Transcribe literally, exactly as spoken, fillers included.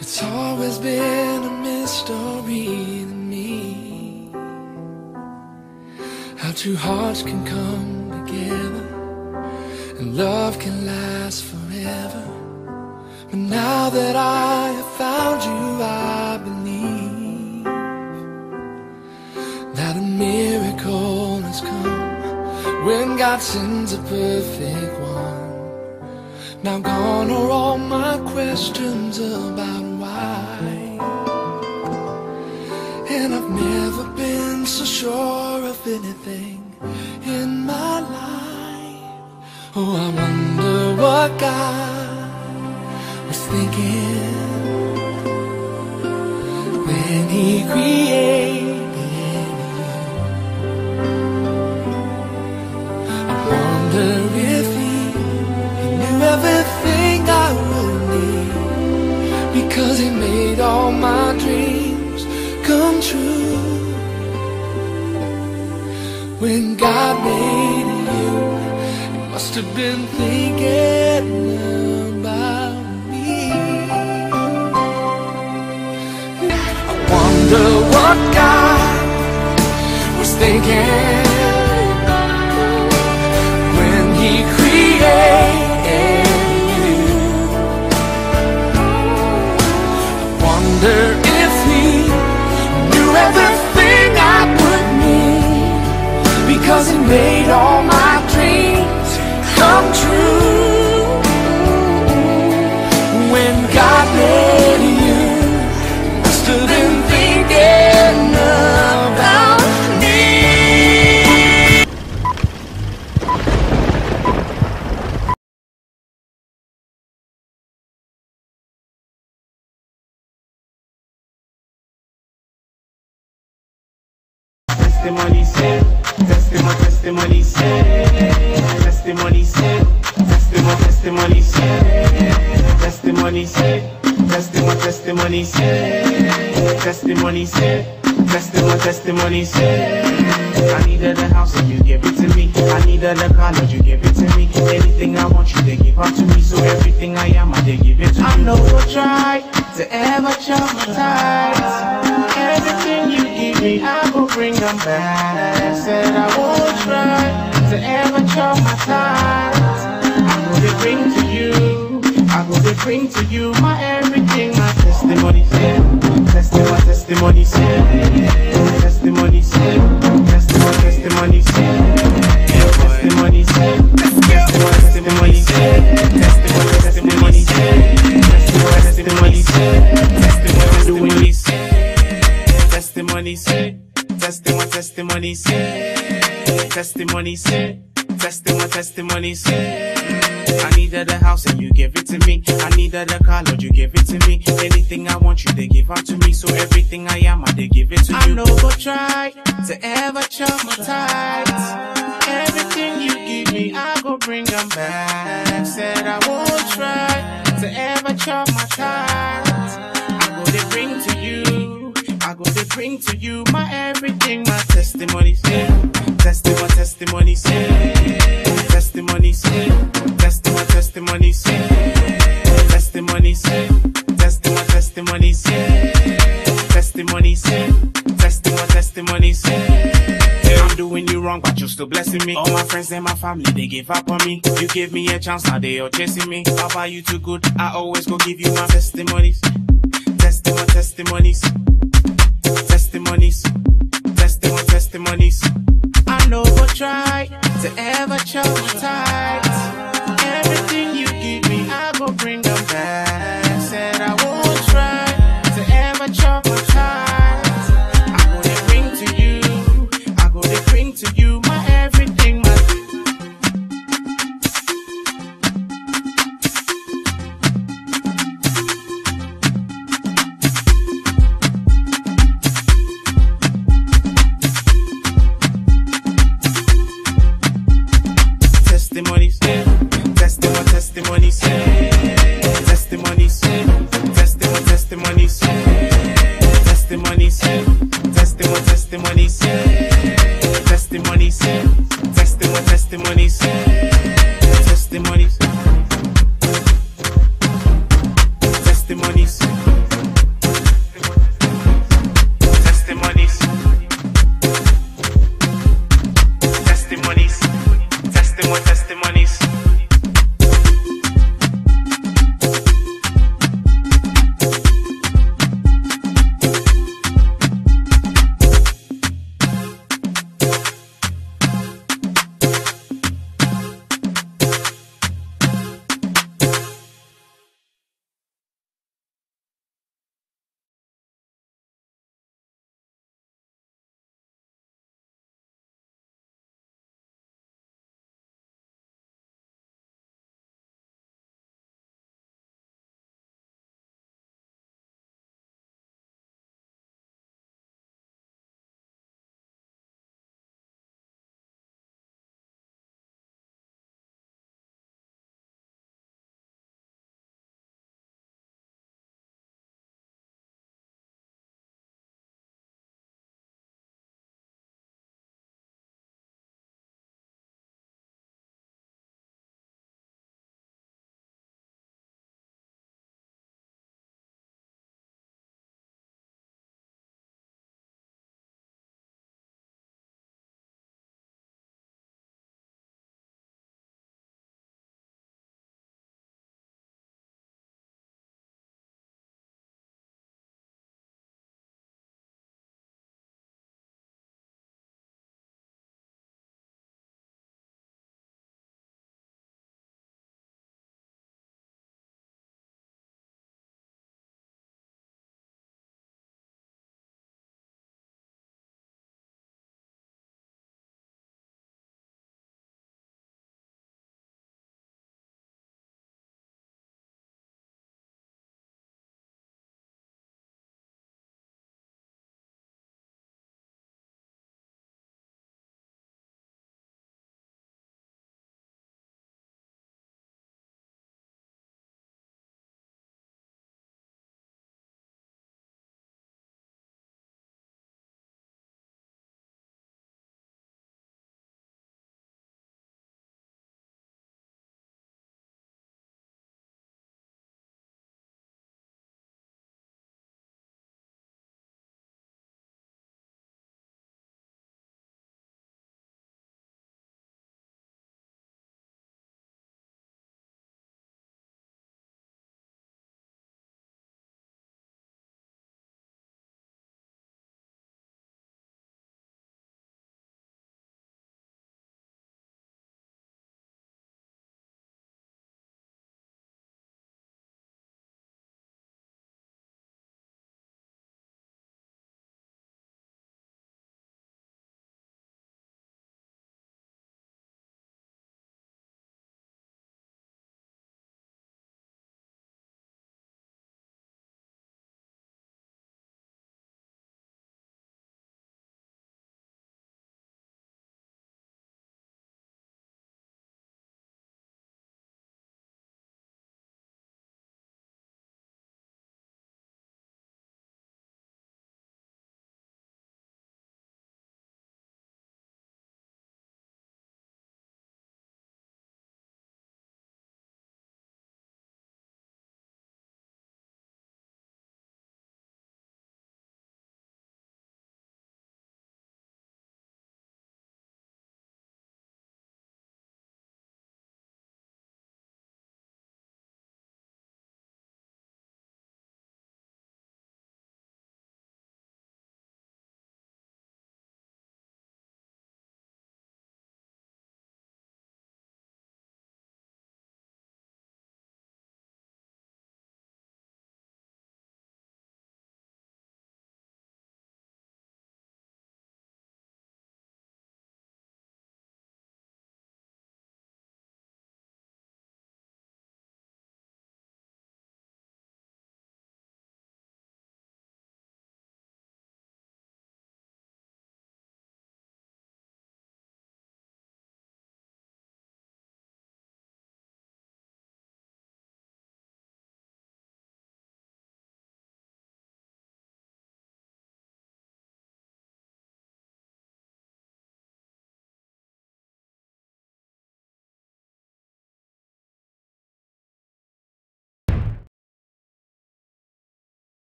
It's always been a mystery to me how two hearts can come together and love can last forever. But now that I have found you, I believe that a miracle has come when God sends a perfect one. Now gone are all my questions about why, and I've never been so sure of anything in my life. Oh, I wonder what God was thinking when He created you. I wonder if He, he knew everything I would need, because He made all my dreams come true. When God made you, He must have been thinking about me. I wonder what God was thinking when He created you. I wonder if He knew everything I would need, because He made all my dreams come true. When God made you, He must have been thinking about me. Testimony said, testimony, testimony said, testimony said, testimony, testimony said, testimony said, testimony, testimony said, testimony said, testimony, testimony said. I needed a house and you gave it to me. I needed a car and you gave it to me. Anything I want you, they give up to me. So everything I am, I they give it to me. I know we'll try to ever traumatize. Everything you give me, I will bring them back. I said I won't try to ever traumatize. I go to bring to you, I go to bring to you my everything, my testimony said, testimony, testimony said, testimony said, testimony, testimony said, testimony said, testimony, testimony said, testimony, testimony said, testimony, testimony said, testimony, testimony said. Testimony say, testimony, testimony say, testimony say, testimony, testimony say. I needed a house and you gave it to me. I needed a car, Lord, you gave it to me. Anything I want you, they give out to me. So everything I am, I they give it to you. I know go try to ever traumatize. Everything you give me, I go bring them back. Said I won't try to ever traumatize. I go to bring to you, I go to bring to you my everything, my testimony say, testimony, testimony say, testimony say, testimony, testimony say, testimony say, testimony, testimony say, testimony say, testimony, testimony say. I'm doing you wrong, but you're still blessing me. All my friends and my family, they give up on me. You gave me a chance, now they all chasing me. Papa, you too good, I always go give you my testimonies, testimony, testimonies. Testimonies, testimony, testimonies. I know we'll try to ever traumatize. Everything you give me, I go bring them back. Said I won't try to ever traumatize. I go to bring to you, I go to bring to you my everything, my testimonies, testimony, testimonies, testimonies, testimony, testimonies, testimonies, testimony, testimonies, testimonies, testimony, testimonies.